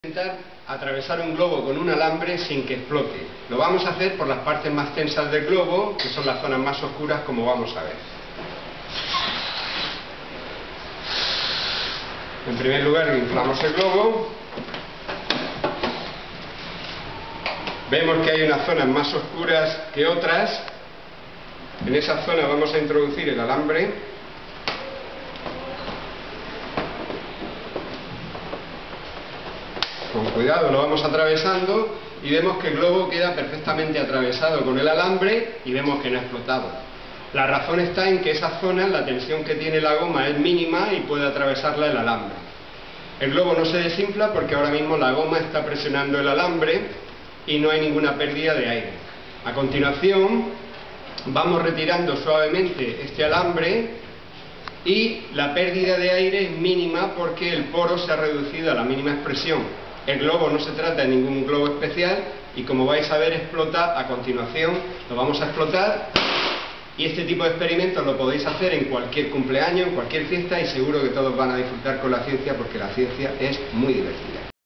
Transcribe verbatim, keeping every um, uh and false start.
Intentar atravesar un globo con un alambre sin que explote. Lo vamos a hacer por las partes más tensas del globo, que son las zonas más oscuras, como vamos a ver. En primer lugar, inflamos el globo. Vemos que hay unas zonas más oscuras que otras. En esa zona vamos a introducir el alambre. Con cuidado lo vamos atravesando y vemos que el globo queda perfectamente atravesado con el alambre y vemos que no ha explotado. La razón está en que esa zona, la tensión que tiene la goma es mínima y puede atravesarla el alambre. El globo no se desinfla porque ahora mismo la goma está presionando el alambre y no hay ninguna pérdida de aire. A continuación vamos retirando suavemente este alambre y la pérdida de aire es mínima porque el poro se ha reducido a la mínima expresión. El globo no se trata de ningún globo especial y, como vais a ver, explota a continuación. Lo vamos a explotar y este tipo de experimentos lo podéis hacer en cualquier cumpleaños, en cualquier fiesta, y seguro que todos van a disfrutar con la ciencia, porque la ciencia es muy divertida.